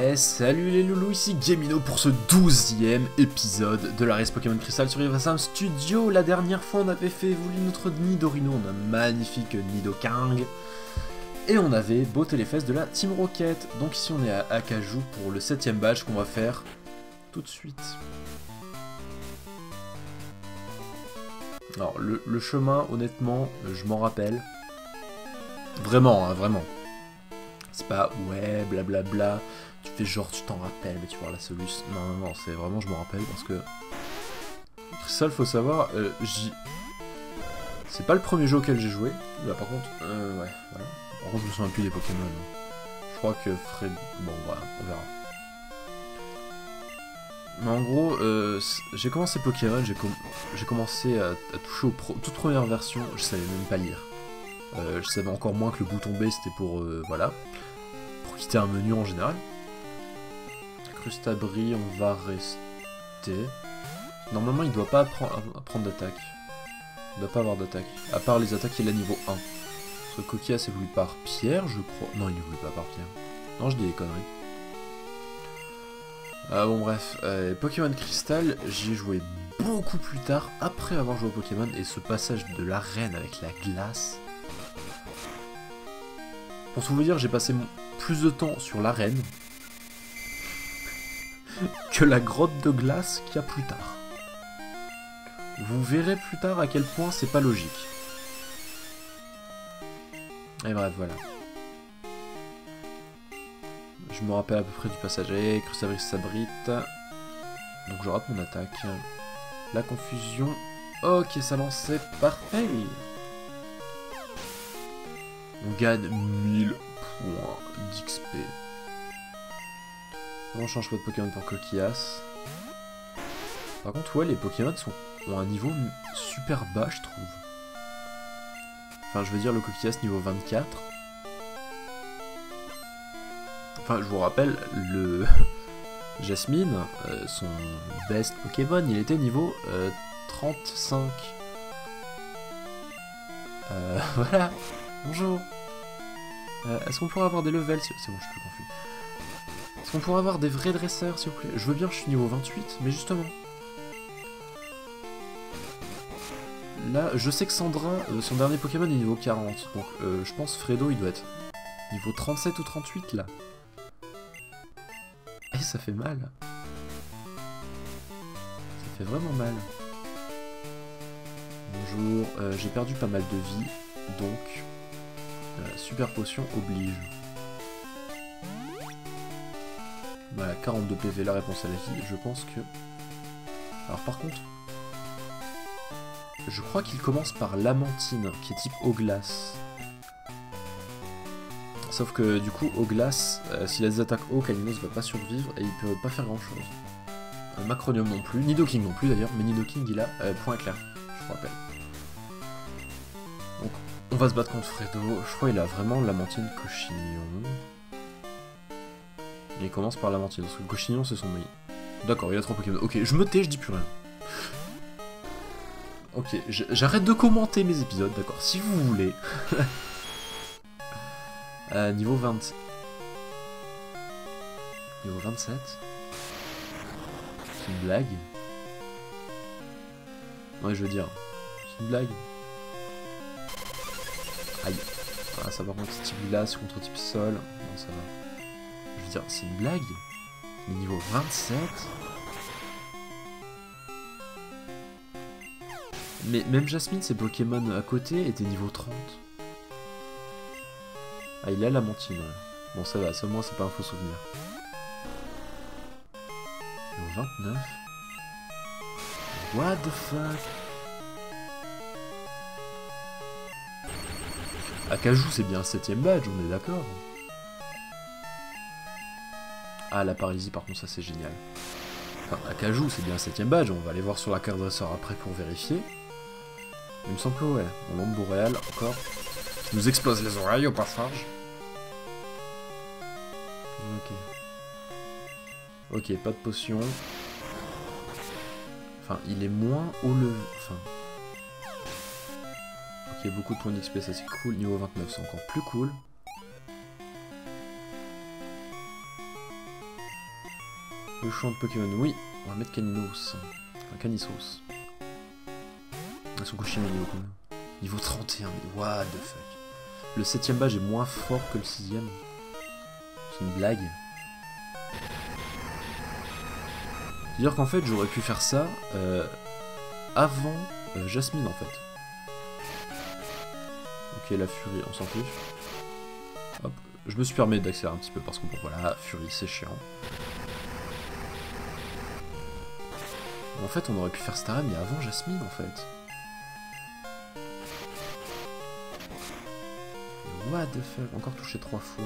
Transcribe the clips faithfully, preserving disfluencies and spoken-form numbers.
Et salut les loulous, ici Gamino pour ce douzième épisode de la race Pokémon Crystal sur Riversam Studio. La dernière fois on avait fait évoluer notre Nidorino, on a un magnifique Nidoking. Et on avait botté les fesses de la Team Rocket. Donc ici on est à Akaju pour le septième badge qu'on va faire tout de suite. Alors le, le chemin, honnêtement, je m'en rappelle. Vraiment, hein, vraiment. C'est pas ouais, blablabla. Bla bla. Tu fais genre tu t'en rappelles, mais tu vois la solution. Non, non, non, c'est vraiment je m'en rappelle parce que. Crystal, faut savoir, euh, j'y. C'est pas le premier jeu auquel j'ai joué. Là par contre, euh, ouais, voilà. Par contre, je me souviens plus des Pokémon. Je crois que Fred. Bon, voilà, on verra. Mais en gros, euh, j'ai commencé Pokémon, j'ai com commencé à, à toucher aux pro toute première version, je savais même pas lire. Euh, je savais encore moins que le bouton B c'était pour, euh, voilà, pour quitter un menu en général. Crustabri, on va rester. Normalement, il doit pas prendre d'attaque. Il doit pas avoir d'attaque. À part les attaques, il a niveau un. Parce que Coquilla c'est voulu par Pierre, je crois. Non, il est voulu pas par Pierre. Non, je dis des conneries. Ah bon bref, euh, Pokémon Crystal, j'y ai joué beaucoup plus tard, après avoir joué au Pokémon, et ce passage de l'arène avec la glace. Pour tout vous dire, j'ai passé plus de temps sur l'arène que la grotte de glace qu'il y a plus tard. Vous verrez plus tard à quel point c'est pas logique. Et bref, voilà. Je me rappelle à peu près du passage. Et Crustabri s'abrite. Donc je rate mon attaque. La confusion. Ok, ça lance, c'est parfait. On gagne mille points d'X P. On change pas de Pokémon pour Coquillas. Par contre, ouais, les Pokémon sont, ont un niveau super bas, je trouve. Enfin, je veux dire, le Coquillas niveau vingt-quatre. Enfin, je vous rappelle, le Jasmine, euh, son best Pokémon, il était niveau euh, trente-cinq. Euh, voilà. Bonjour. Euh, Est-ce qu'on pourrait avoir des levels? C'est bon, je suis plus confus. Est-ce qu'on pourrait avoir des vrais dresseurs, s'il vous plaît? Je veux bien, je suis niveau vingt-huit, mais justement. Là, je sais que Sandra, euh, son dernier Pokémon est niveau quarante. Donc, euh, je pense Fredo, il doit être niveau trente-sept ou trente-huit, là. Et ça fait mal. Ça fait vraiment mal. Bonjour, euh, j'ai perdu pas mal de vie, donc euh, super potion oblige. Voilà, quarante-deux P V, la réponse à la vie, je pense que... Alors par contre, je crois qu'il commence par Lamantine, qui est type eau glace. Sauf que du coup, eau glace, euh, s'il a des attaques eau, Kalinos va pas survivre et il peut pas faire grand chose. Euh, Macronium non plus, Nidoking non plus d'ailleurs, mais Nidoking il a euh, point éclair, je vous rappelle. Donc on va se battre contre Fredo, je crois qu'il a vraiment Lamantine Cochignon. Et il commence par Lamantine, parce que Cochignon c'est son meilleur. D'accord, il a trois Pokémon. Ok, je me tais, je dis plus rien. Ok, j'arrête de commenter mes épisodes, d'accord, si vous voulez. Euh, niveau vingt... Niveau vingt-sept. C'est une blague. Ouais, je veux dire, c'est une blague. Aïe. Ah, ça par contre, type glace contre type sol. Non, ça va. Je veux dire, c'est une blague. Mais niveau vingt-sept. Mais même Jasmine, ses Pokémon à côté étaient niveau trente. Ah, il a la mentine, ouais. Bon, ça va, ça au moins, c'est pas un faux souvenir. Niveau vingt-neuf. What the fuck? Akaju, c'est bien un septième badge, on est d'accord. Ah, la paralysie, par contre, ça, c'est génial. Enfin, Akaju, c'est bien un septième badge, on va aller voir sur la carte dresseur après pour vérifier. Il me semble que, ouais, on l'onde boréale, encore. Qui nous explose les oreilles au passage. Ok. Ok, pas de potion. Enfin, il est moins haut level. Enfin. Ok, beaucoup de points d'X P, ça c'est cool. Niveau vingt-neuf, c'est encore plus cool. Le champ de Pokémon, oui. On va mettre Caninos. Enfin, Canisos. Son coucher niveau combien? Niveau trente et un, mais what the fuck. Le septième badge est moins fort que le sixième. C'est une blague. C'est-à-dire qu'en fait, j'aurais pu faire ça euh, avant euh, Jasmine, en fait. Ok, la Furie, on s'en fiche. Hop, je me suis permis d'accélérer un petit peu parce que bon, voilà, Furie, c'est chiant. En fait, on aurait pu faire Staram, mais avant Jasmine, en fait. What the fuck, encore touché trois fois.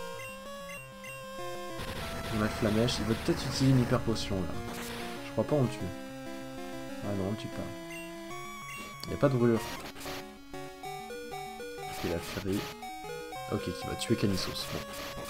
On a Flamèche, il va peut-être utiliser une hyper potion là. Je crois pas on le tue. Ah non, on le tue pas. Il n'y a pas de brûlure. Ok, la Furie. Ok, qui va tuer Canisos. Bon.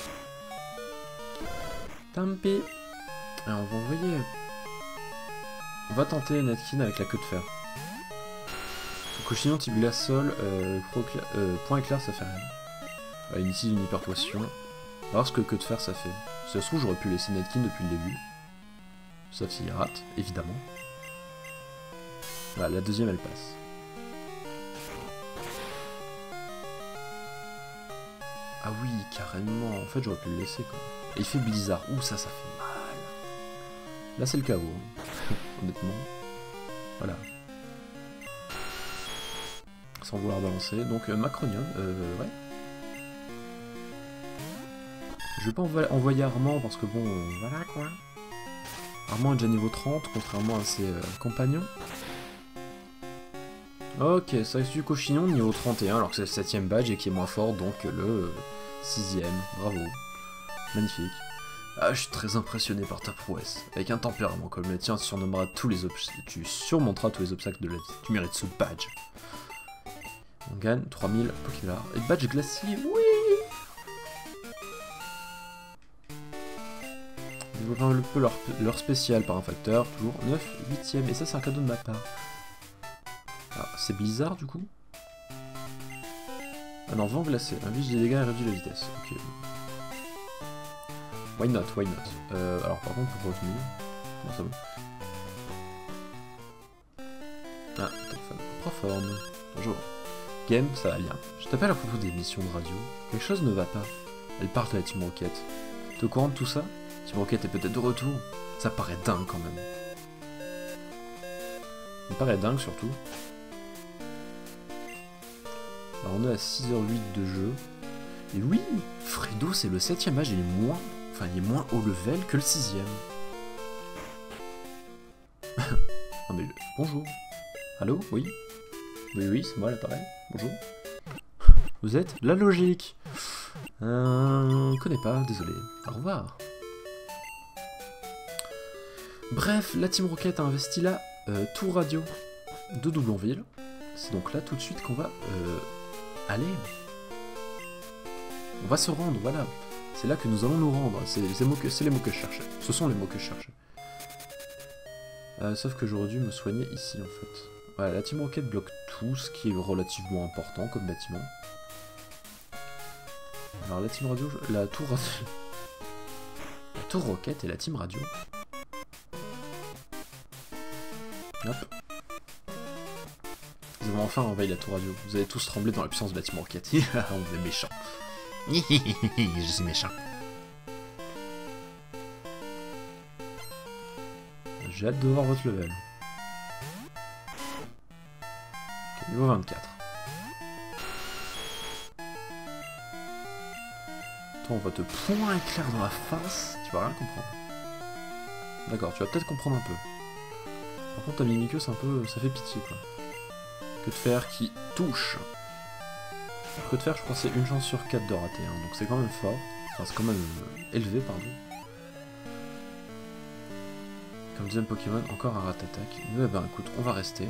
Tant pis. Alors, on va envoyer. On va tenter Netkin avec la queue de fer. Cochignon, type glaçol, euh, euh, point éclair, ça fait rien. Euh, il utilise une hyper potion. On va voir ce que queue de fer ça fait. Si ça se trouve, j'aurais pu laisser Netkin depuis le début. Sauf s'il rate, évidemment. Voilà, la deuxième elle passe. Ah oui, carrément. En fait, j'aurais pu le laisser quoi. Et il fait Blizzard. Ouh, ça, ça fait mal. Là, c'est le chaos. Hein. Honnêtement. Voilà. Sans vouloir balancer. Donc, euh, Macronium, euh, ouais. Je vais pas envo envoyer Armand parce que bon, euh, voilà quoi. Armand est déjà niveau trente, contrairement à ses euh, compagnons. Ok, ça reste du Cochignon niveau trente et un, alors que c'est le septième badge et qui est moins fort, donc le euh, sixième. Bravo. Magnifique. Ah, je suis très impressionné par ta prouesse. Avec un tempérament comme le tien, tu surnommeras tous les obstacles, tu surmonteras tous les obstacles de la vie. Tu mérites ce badge. On gagne trois mille Pokémon. Et badge glacier, oui! Développer un peu leur, leur spécial par un facteur, toujours neuf huitième. Et ça, c'est un cadeau de ma part. Ah, c'est Blizzard du coup? Ah non, vent glacé. Inflige des dégâts et réduit la vitesse. Ok. Why not, why not. Euh, alors par contre, pour revenir. Non, c'est bon. Ah, téléphone. Proforme. Bonjour. Game, ça va bien. Je t'appelle à propos des missions de radio. Quelque chose ne va pas. Elle parle de la Team Rocket. T'es au courant de tout ça? Team Rocket est peut-être de retour. Ça paraît dingue quand même. Ça me paraît dingue surtout. Alors on est à six heures huit de jeu. Et oui, Fredo c'est le septième âge, il est moins. Enfin il est moins haut level que le sixième. Non mais bonjour. Allô? Oui? Oui oui, c'est moi l'appareil. Bonjour. Vous êtes la logique. Euh, connais pas, désolé. Au revoir. Bref, la Team Rocket a investi la euh, tour radio de Doublonville. C'est donc là tout de suite qu'on va euh, aller. On va se rendre, voilà. C'est là que nous allons nous rendre. C'est les mots que je cherchais. Ce sont les mots que je cherchais. Euh, sauf que j'aurais dû me soigner ici en fait. Voilà, la Team Rocket bloque tout, ce qui est relativement important comme bâtiment. Alors la Team Radio, la tour radio... La tour Rocket et la Team Radio. Hop. Nous avons enfin envahi la tour radio. Vous allez tous trembler dans la puissance de la Team Rocket. On est méchants. Je suis méchant. J'ai hâte de voir votre level. Okay, niveau vingt-quatre. Toi, on va te point éclair dans la face. Tu vas rien comprendre. D'accord, tu vas peut-être comprendre un peu. Par contre, ta Mimikyu, c'est un peu... ça fait pitié, quoi. Que de fer qui touche. Que de fer, je crois que c'est une chance sur quatre de rater, hein, donc c'est quand même fort. Enfin, c'est quand même euh, élevé, pardon. Comme deuxième Pokémon, encore un rat-attaque. Mais ben écoute, on va rester.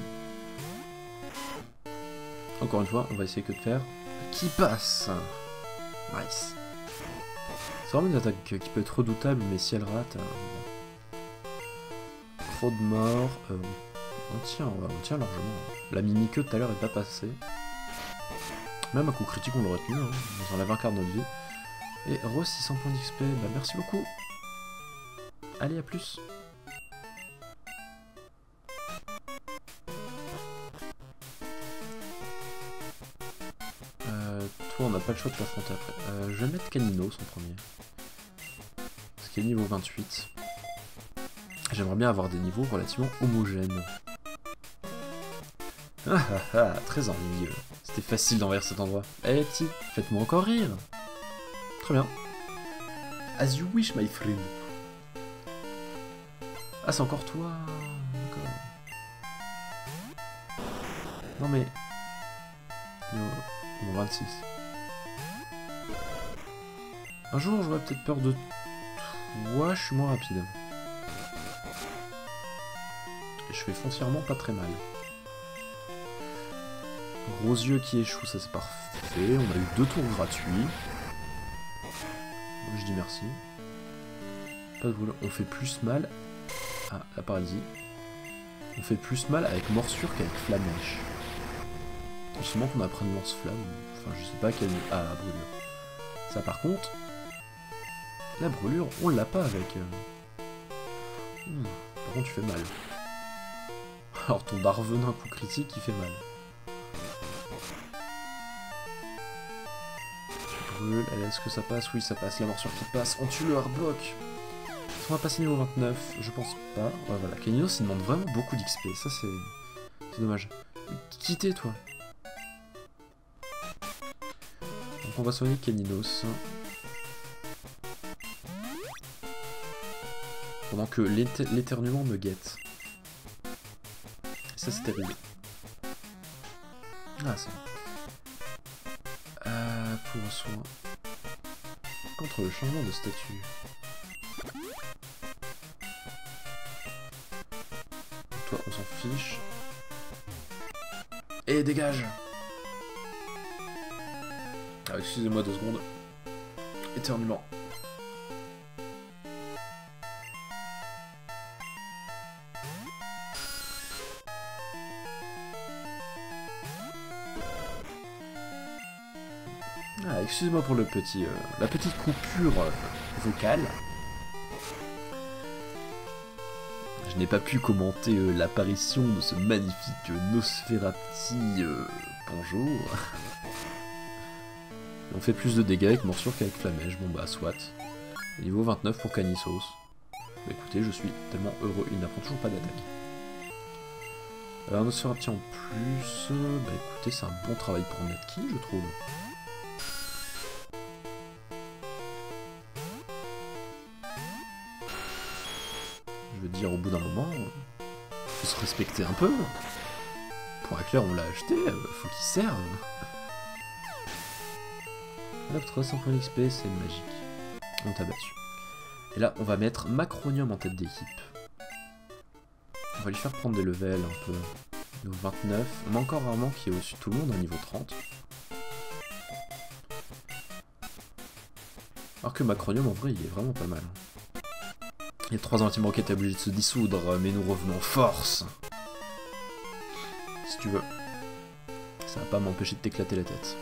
Encore une fois, on va essayer que de faire qui passe. Nice. C'est vraiment une attaque qui peut être redoutable, mais si elle rate... Euh, trop de morts. Euh, on tient, on tient largement. La Mimikyu tout à l'heure est pas passée. Même à coup critique, on l'aurait tenu. Hein. On enlève un quart de notre vie. Et re six cents points d'X P, bah merci beaucoup. Allez, à plus. Euh, toi, on n'a pas le choix de t'affronter après. Euh, je vais mettre Caninos en premier. Parce qu'il est niveau vingt-huit. J'aimerais bien avoir des niveaux relativement homogènes. Ah ah ah, très ennuyeux. C'était facile d'envers cet endroit. Eh les petits, faites-moi encore rire. Très bien. As you wish, my friend. Ah, c'est encore toi. D'accord. Non mais... Bon, vingt-six. Un jour, j'aurais peut-être peur de toi, je suis moins rapide. Et je fais foncièrement pas très mal. Rosieux qui échoue, ça c'est parfait. On a eu deux tours gratuits. Je dis merci. Pas de boulot. On fait plus mal... Ah, la paralysie. On fait plus mal avec morsure qu'avec flamèche. Il faut qu'on apprenne lance-flamme. Enfin, je sais pas quelle... Ah, la brûlure. Ça, par contre... La brûlure, on l'a pas avec... Mmh. Par contre, tu fais mal. Alors, ton Darvenin coup critique, il fait mal. Tu brûles. Allez, est-ce que ça passe? Oui, ça passe. La morsure qui passe. On tue le hardblock. On va passer niveau vingt-neuf. Je pense pas. Ouais, voilà. Caninos, il demande vraiment beaucoup d'X P. Ça, c'est... C'est dommage. Quittez, toi. Donc on va soigner Caninos. Pendant que l'éternuement me guette. Ça c'est terrible. Ah c'est... Euh, pour soin. Contre le changement de statut. Toi on s'en fiche. Et dégage! Ah, excusez-moi deux secondes. Éternuement. Ah, excusez-moi pour le petit, euh, la petite coupure euh, vocale. Je n'ai pas pu commenter euh, l'apparition de ce magnifique euh, Nosferati. Euh, bonjour. On fait plus de dégâts avec morsure qu'avec flamèche, bon bah soit. Niveau vingt-neuf pour Canisos. Bah écoutez, je suis tellement heureux, il n'apprend toujours pas d'attaque. Euh, un Nosferati en plus, euh, bah écoutez, c'est un bon travail pour Netki, je trouve. Je veux dire, au bout d'un moment, faut se respecter un peu. Pour Hackler, on l'a acheté, faut qu'il serve. Hop, trois cents points d'X P, c'est magique. On t'a battu. Et là, on va mettre Macronium en tête d'équipe. On va lui faire prendre des levels un peu. Niveau vingt-neuf. On a encore Armand qui est au-dessus de tout le monde à niveau trente. Alors que Macronium, en vrai, il est vraiment pas mal. Il y a trois anti-manqués qui étaient obligés de se dissoudre, mais nous revenons en force. Si tu veux. Ça va pas m'empêcher de t'éclater la tête.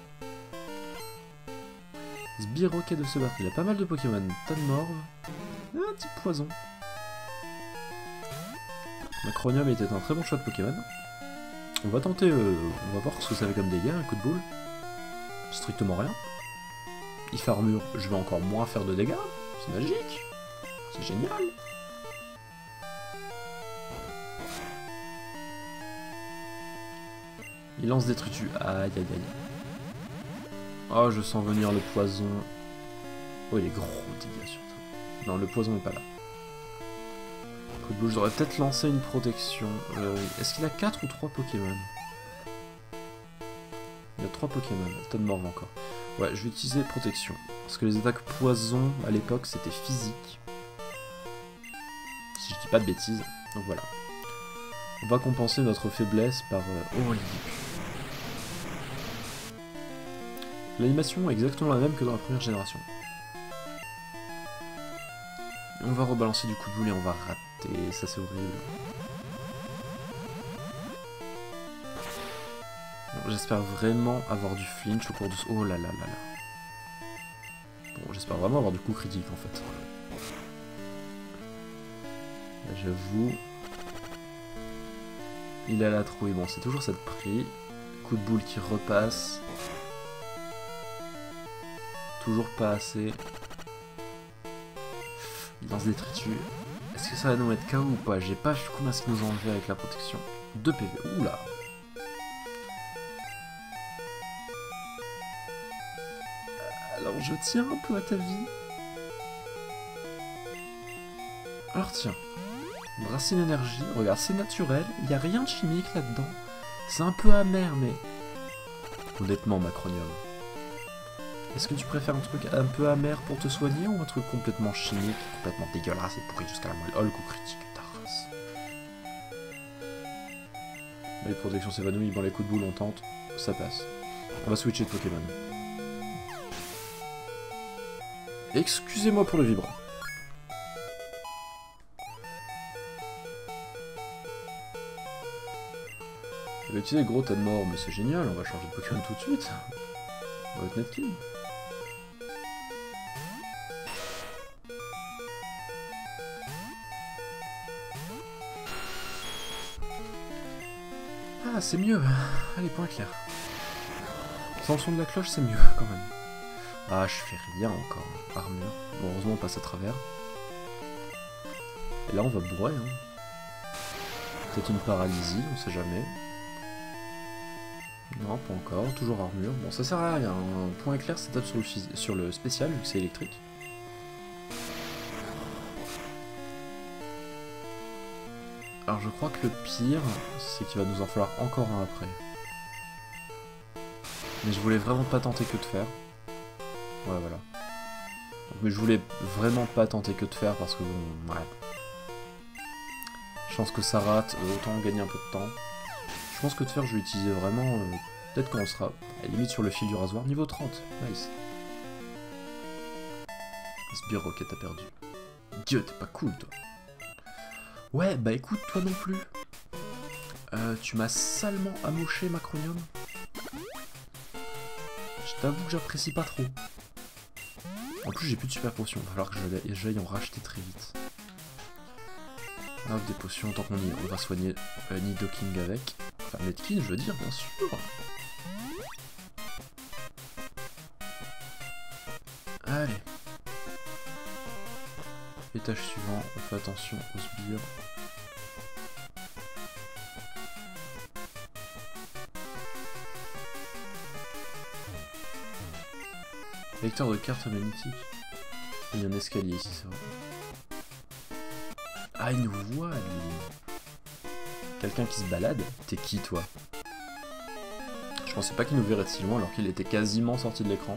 Sbirroquet de se battre, il a pas mal de Pokémon. Tas de morve. Un petit poison. Macronium était un très bon choix de Pokémon. On va tenter, euh, on va voir ce que ça fait comme dégâts, un coup de boule. Strictement rien. Il fait armure, je vais encore moins faire de dégâts. C'est magique. C'est génial. Il lance des trutus. Aïe aïe aïe. Oh, je sens venir le poison. Oh, il est gros dégâts surtout. Non, le poison n'est pas là. Coup de boule, j'aurais peut-être lancé une protection. Euh, Est-ce qu'il a quatre ou trois Pokémon? Il y a trois Pokémon. Tas de morve encore. Ouais, je vais utiliser protection. Parce que les attaques poison, à l'époque, c'était physique. Si je dis pas de bêtises. Donc voilà. On va compenser notre faiblesse par... Euh... Oh, il L'animation est exactement la même que dans la première génération. On va rebalancer du coup de boule et on va rater, ça c'est horrible. Bon, j'espère vraiment avoir du flinch au cours de ce... Oh là là là là. Bon, j'espère vraiment avoir du coup critique en fait. Là, j'avoue. Il a la trouille. Bon, c'est toujours cette pris. Coup de boule qui repasse. Toujours pas assez. Il lance des tritus. Est-ce que ça va nous mettre K O ou pas? J'ai pas vu combien ce qu'il nous a enlevé avec la protection. deux P V. Oula. Alors je tiens un peu à ta vie. Alors tiens. Racine énergie. Regarde, c'est naturel. Il n'y a rien de chimique là-dedans. C'est un peu amer, mais... Honnêtement, Macronium. Est-ce que tu préfères un truc un peu amer pour te soigner ou un truc complètement chimique, complètement dégueulasse et pourri jusqu'à la moelle? Oh, le coup critique, ta race. Les protections s'évanouissent, bon les coups de boule on tente, ça passe. On va switcher de Pokémon. Excusez-moi pour le vibrant. Il va utiliser gros tas de mort, mais c'est génial, on va changer de Pokémon tout de suite. On va être Netkill. Ah, c'est mieux. Allez, point clair. Sans le son de la cloche, c'est mieux, quand même. Ah, je fais rien encore. Armure. Bon, heureusement, on passe à travers. Et là, on va bourrer. Hein. Peut-être une paralysie, on sait jamais. Non, pas encore. Toujours armure. Bon, ça sert à rien. Un point éclair, ça tape sur le, sur le spécial, vu que c'est électrique. Alors je crois que le pire, c'est qu'il va nous en falloir encore un après. Mais je voulais vraiment pas tenter que de faire. Ouais, voilà. Donc, mais je voulais vraiment pas tenter que de faire parce que bon, ouais. Je pense que ça rate, autant gagner un peu de temps. Je pense que de faire, je vais utiliser vraiment... Euh, peut-être qu'on sera à la limite sur le fil du rasoir. Niveau trente, nice. Sbire Rocket a perdu. Dieu, t'es pas cool toi. Ouais, bah écoute, toi non plus. Euh, tu m'as salement amoché, Macronium. Je t'avoue que j'apprécie pas trop. En plus, j'ai plus de super potions. Il va falloir que j'aille en racheter très vite. Hop, des potions, tant qu'on y est. On va soigner euh, Nidoking avec. Enfin, Netkin, je veux dire, bien sûr. Allez. Étage suivant, on fait attention aux sbires. Lecteur de cartes magnétiques. Il y a un escalier ici, c'est vrai. Ah, il nous voit, lui. Quelqu'un qui se balade? T'es qui, toi? Je pensais pas qu'il nous verrait de si loin alors qu'il était quasiment sorti de l'écran.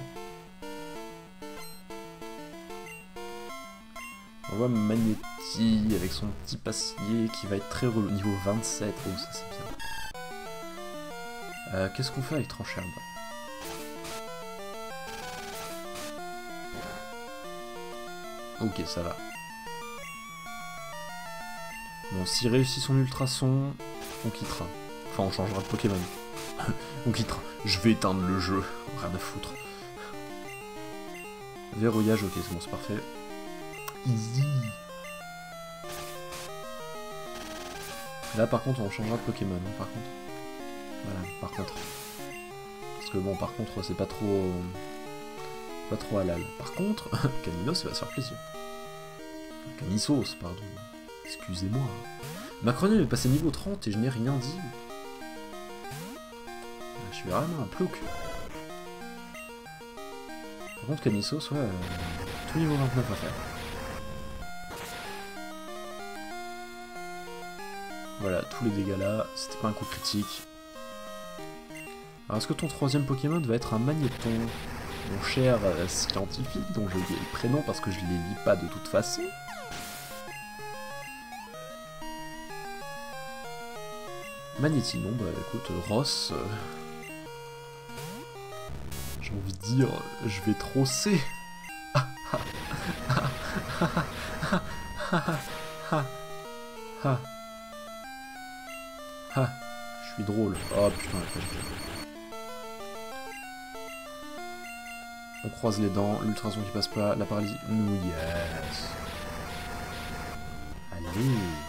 On voit Magnéti avec son petit passier qui va être très relou. Niveau vingt-sept, oh ça c'est bien. Euh, Qu'est-ce qu'on fait avec Trancherbe? Ok, ça va. Bon, s'il réussit son ultrason, on quittera. Enfin, on changera de Pokémon. On quittera. Je vais éteindre le jeu. Rien à foutre. Verrouillage, ok, c'est bon, c'est parfait. Easy. Là, par contre, on changera de Pokémon, hein, par contre. Voilà, par contre. Parce que bon, par contre, c'est pas trop... Pas trop halal. Par contre, Caninos, il va se faire plaisir. Canisos, pardon. Excusez-moi. Macronium est passé niveau trente et je n'ai rien dit. Je suis vraiment un plouc. Par contre, Canisos, ouais, euh, tout niveau vingt-neuf à faire. Voilà, tous les dégâts là, c'était pas un coup critique. Alors, est-ce que ton troisième Pokémon va être un Magnéton? Mon cher euh, scientifique, dont j'ai oublié le prénom parce que je les lis pas de toute façon. Magnéti, non, bah écoute, Ross... Euh... J'ai envie de dire, je vais trosser. Ah, ah, ah, ah, ah, ah, ah, ah, ah, je suis drôle. Oh putain, la page. On croise les dents, l'ultrason qui passe pas, la paralysie. Nous, yes. Allez.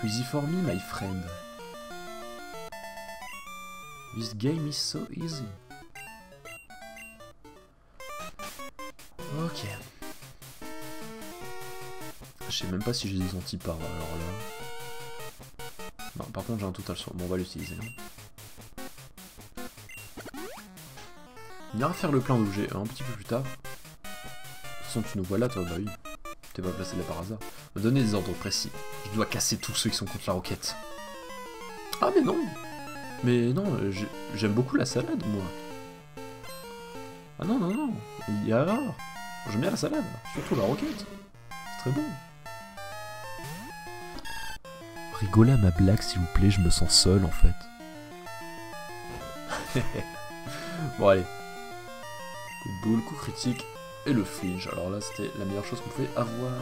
too easy for me, my friend. This game is so easy. Ok. Je sais même pas si j'ai des antipares alors là. Non, par contre j'ai un total sur. Bon, on va l'utiliser. Hein. On ira faire le plein d'objets un petit peu plus tard. De toute façon, tu nous vois là, toi, bah oui. T'es pas placé là par hasard. Me donner des ordres précis. Je dois casser tous ceux qui sont contre la roquette. Ah, mais non! Mais non, j'aime beaucoup la salade, moi. Ah non, non, non. Il y a erreur. J'aime bien la salade, surtout la roquette. C'est très bon. Rigolez à ma blague, s'il vous plaît, je me sens seul, en fait. Bon, allez. Coup de boule, coup critique, et le flinch. Alors là, c'était la meilleure chose qu'on pouvait avoir.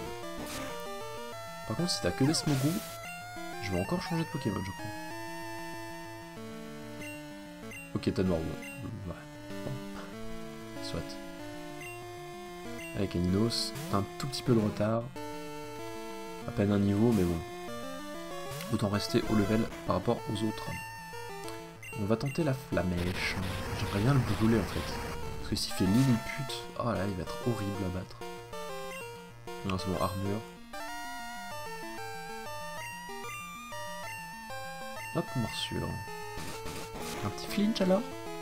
Par contre, si t'as que des Smogon, je vais encore changer de Pokémon, je crois. Ok, t'as noir, bon. Ouais. Bon. Soit. Avec Aninos, t'as un tout petit peu de retard. À peine un niveau, mais bon. Autant rester au level par rapport aux autres. On va tenter la flamèche. J'aimerais bien le brûler en fait. Parce que s'il fait Lilliput, oh là, il va être horrible à battre. Non, c'est bon, armure. Hop, morsure. Un petit flinch alors?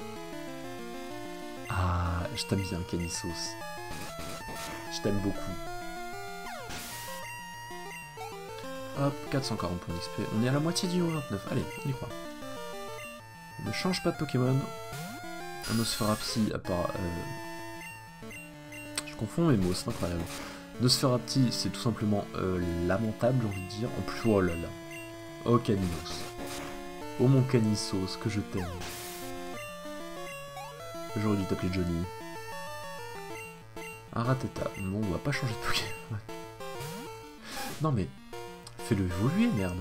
Ah, je t'aime bien, Canissos. Je t'aime beaucoup. Hop, quatre cent quarante points d'X P. On est à la moitié du niveau vingt-neuf. Allez, on y croit. On ne change pas de Pokémon. Un Nosferapti, à part... Euh... Je confonds mes mots, c'est incroyable. Nosferapti, c'est tout simplement euh, lamentable, j'ai envie de dire. En plus, oh là là. Oh, Caninos. Oh mon Canissos, que je t'aime. J'aurais dû t'appeler Johnny. Un Rattata. Non, on va pas changer de Pokémon. Non mais... Fais-le évoluer, merde.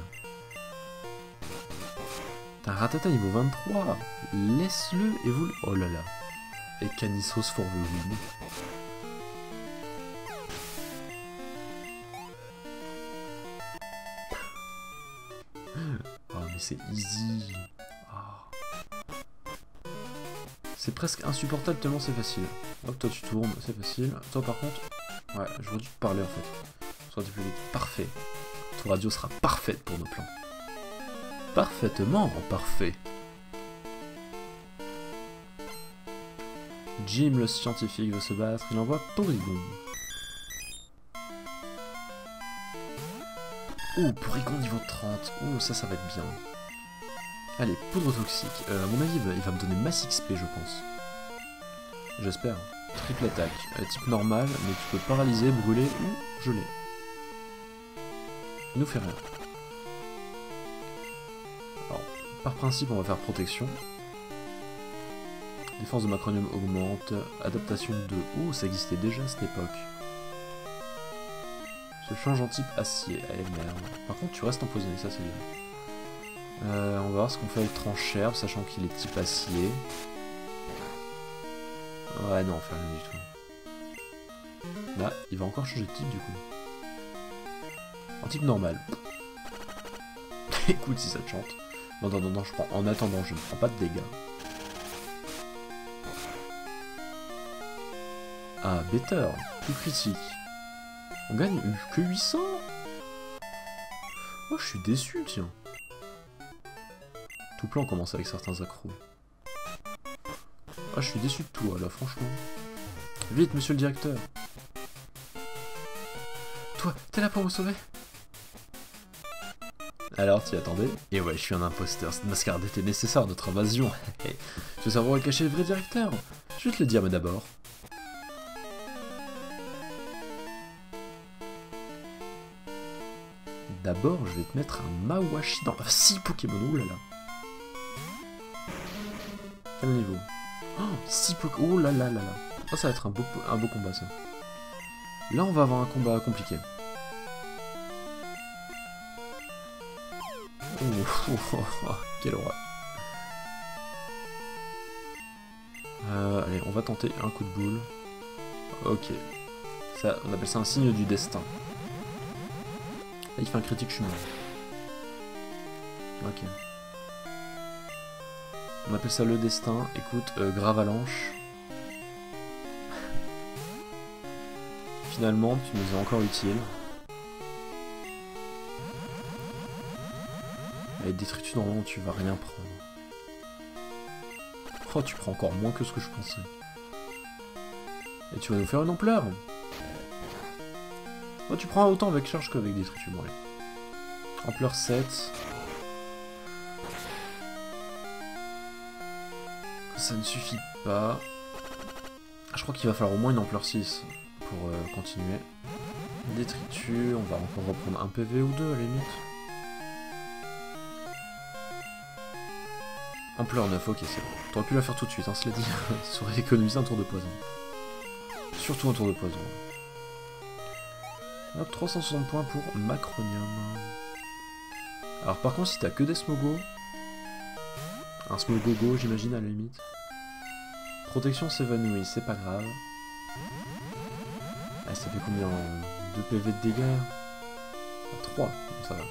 T'as un Rattata niveau vingt-trois. Laisse-le évoluer. Oh là là. Et Canissos for the win. Oh mais c'est easy. Oh. C'est presque insupportable tellement c'est facile. Hop, toi tu tournes, c'est facile. Toi par contre, ouais, j'aurais dû te parler en fait. Ça aurait été plus vite. Parfait. Ton radio sera parfaite pour nos plans. Parfaitement parfait. Jim le scientifique veut se battre, il envoie Porygon. Oh, Porygon niveau trente. Oh, ça, ça va être bien. Allez, poudre toxique. Euh, à mon avis, il va, il va me donner masse X P, je pense. J'espère. Triple attaque. Euh, type normal, mais tu peux paralyser, brûler ou geler. Il nous fait rien. Alors, par principe, on va faire protection. Défense de Macronium augmente. Adaptation deux. Oh, ça existait déjà à cette époque. Se change en type acier. Eh merde. Par contre, tu restes empoisonné, ça c'est bien. Euh, on va voir ce qu'on fait avec Trancherbe, sachant qu'il est type acier. Ouais, non, on fait rien du tout. Là, il va encore changer de type du coup. En type normal. Écoute si ça te chante. Non, non, non, non, je prends. En attendant, je ne prends pas de dégâts. Ah, better. Plus critique. On gagne que huit cents. Oh, je suis déçu, tiens. Tout plan commence avec certains accros. Ah, je suis déçu de toi, là, franchement. Vite, monsieur le directeur. Toi, t'es là pour me sauver? Alors, t'y attendais? Et ouais, je suis un imposteur. Cette mascarade était nécessaire à notre invasion. Tu veux savoir où est caché le vrai directeur? Je vais te le dire, mais d'abord... D'abord, je vais te mettre un Mawashi dans... six Pokémon, oulala. Quel niveau? Oh, six Pokémon, oh là là là là. Oh, ça va être un beau, un beau combat, ça. Là, on va avoir un combat compliqué. Oh, oh, oh, oh, quelle horreur. Euh, allez, on va tenter un coup de boule. Ok. Ça, on appelle ça un signe du destin. Là, il fait un critique, je suis mort. Ok. On appelle ça le destin. Écoute, euh, Gravalanche. Finalement, tu nous es encore utile. Avec Détritus, normalement, tu vas rien prendre. Oh, tu prends encore moins que ce que je pensais. Et tu vas nous faire une ampleur. Oh, tu prends autant avec charge qu'avec Détritus. Bon, allez. Ampleur sept. Ça ne suffit pas. Je crois qu'il va falloir au moins une ampleur six pour euh, continuer. Détritus, on va encore reprendre un P V ou deux à la limite. Ampleur neuf, ok, c'est bon. T'aurais pu la faire tout de suite, hein, cela dit. Ça aurait économisé un tour de poison. Surtout un tour de poison. Hop, trois cent soixante points pour Macronium. Alors par contre, si t'as que des Smogo, un Smogogo, j'imagine, à la limite. Protection s'évanouit, c'est pas grave. Ah, ça fait combien? deux P V de dégâts? trois, donc ça va.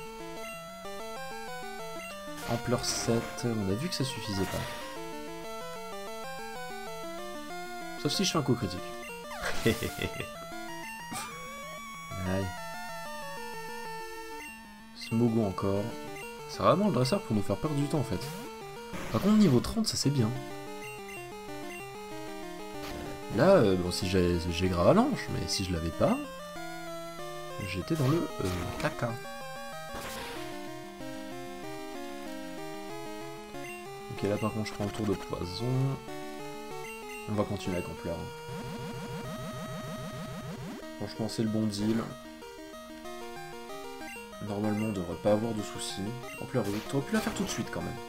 Ampleur sept, on a vu que ça suffisait pas. Sauf si je fais un coup critique. Aïe. Smogo encore. C'est vraiment le dresseur pour nous faire perdre du temps en fait. Par contre niveau trente ça c'est bien. Là, euh, bon si j'ai Gravalanche, mais si je l'avais pas, j'étais dans le euh, caca. Ok, là par contre je prends le tour de poison. On va continuer avec ampleur. Franchement c'est le bon deal. Normalement on devrait pas avoir de soucis. Ampleur huit, t'aurais pu la faire tout de suite quand même.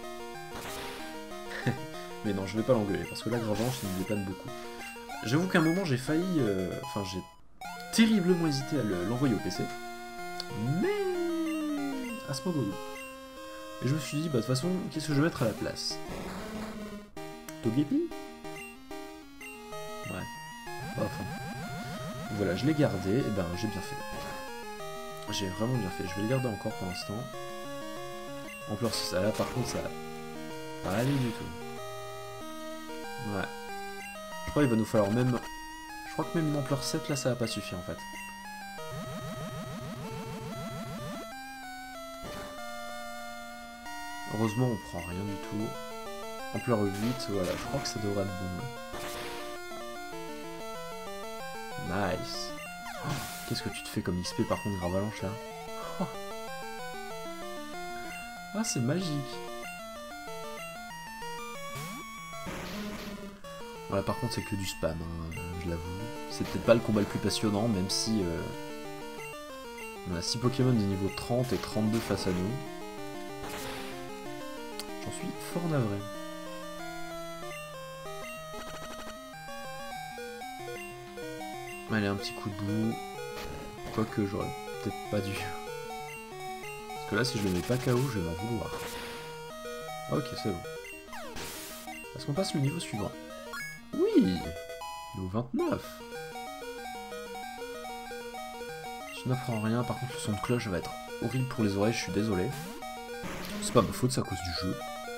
Mais non, je vais pas l'engueuler parce que là Gravalanche il me dépanne beaucoup. J'avoue qu'à un moment j'ai failli... Euh... Enfin j'ai terriblement hésité à l'envoyer au P C. Mais... à ce moment-là. Et je me suis dit, bah de toute façon, qu'est-ce que je vais mettre à la place? Togepi? Ouais. Pas enfin. Voilà, je l'ai gardé, et ben j'ai bien fait. J'ai vraiment bien fait. Je vais le garder encore pour l'instant. Ampleur six, là par contre ça va pas aller du tout. Ouais. Je crois qu'il va nous falloir même... Je crois que même une ampleur sept là ça va pas suffire en fait. Heureusement on prend rien du tout. Ampleur huit, voilà, je crois que ça devrait être bon. Nice. Oh, qu'est-ce que tu te fais comme X P par contre Gravalanche là? Oh. Ah c'est magique. Voilà par contre c'est que du spam, hein, je l'avoue. C'est peut-être pas le combat le plus passionnant même si euh, on a six Pokémon de niveau trente et trente-deux face à nous. J'en suis fort navré. Allez, un petit coup de boue. Quoique j'aurais peut-être pas dû. Parce que là, si je le mets pas K O, je vais m'en vouloir. Ok, c'est bon. Est-ce qu'on passe le niveau suivant? Oui! Niveau vingt-neuf! Je n'apprends rien, par contre le son de cloche va être horrible pour les oreilles, je suis désolé. C'est pas ma faute, c'est à cause du jeu.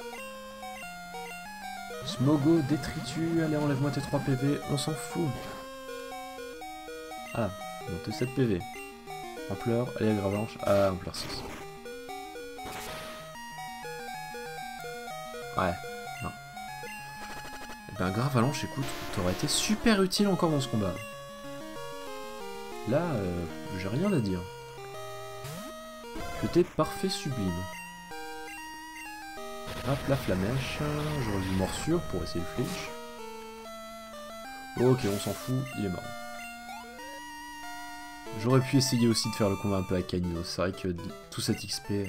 Smogo, Détritus, allez enlève-moi tes trois P V, on s'en fout. Ah, bon t'es sept P V. Ampleur, allez Gravalanche, ah ampleur six. Ouais, non. Et ben Gravalanche, écoute, t'aurais été super utile encore dans ce combat. Là, euh, j'ai rien à dire. C'était parfait, sublime. Hop, la flamèche. J'aurais dû morsure pour essayer le flinch. Ok, on s'en fout, il est mort. J'aurais pu essayer aussi de faire le combat un peu à Cagno. C'est vrai que tout cet X P...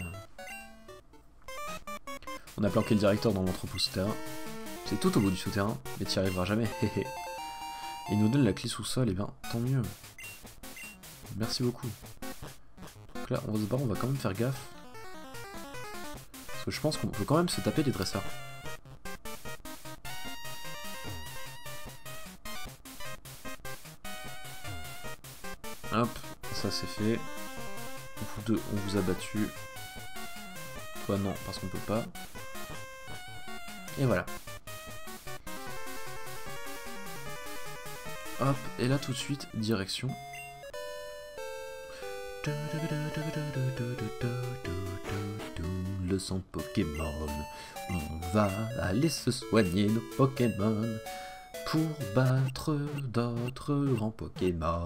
On a planqué le directeur dans l'entrepôt souterrain. C'est tout au bout du souterrain, mais t'y arriveras jamais. Et il nous donne la clé sous-sol, et bien tant mieux. Merci beaucoup. Donc là, on va se barrer, on va quand même faire gaffe. Parce que je pense qu'on peut quand même se taper les dresseurs. Hop, ça c'est fait. Vous deux, on vous a battu. Toi non, parce qu'on peut pas. Et voilà. Hop, et là tout de suite, direction. Le sang Pokémon. On va aller se soigner nos Pokémon pour battre d'autres grands Pokémon.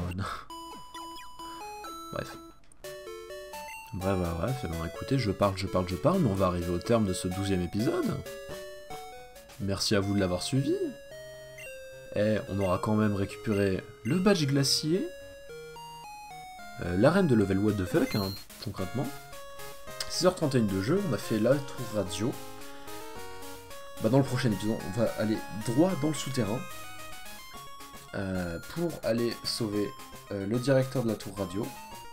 Bref. Bref, bref, bref. Alors écoutez, je parle, je parle, je parle, mais on va arriver au terme de ce douzième épisode. Merci à vous de l'avoir suivi. Et on aura quand même récupéré le badge glacier, euh, l'arène de level what the fuck, hein, concrètement. six heures trente et une de jeu, on a fait la tour radio. Bah dans le prochain épisode, on va aller droit dans le souterrain euh, pour aller sauver euh, le directeur de la tour radio.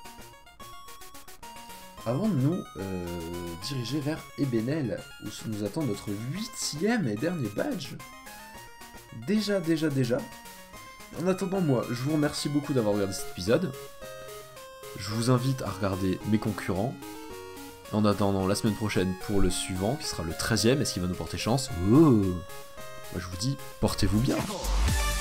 Avant de nous euh, diriger vers Ebenel, où nous attend notre huitième et dernier badge. Déjà, déjà, déjà. En attendant, moi, je vous remercie beaucoup d'avoir regardé cet épisode. Je vous invite à regarder mes concurrents. En attendant la semaine prochaine pour le suivant, qui sera le treizième, est-ce qu'il va nous porter chance? Oh. Moi je vous dis, portez-vous bien.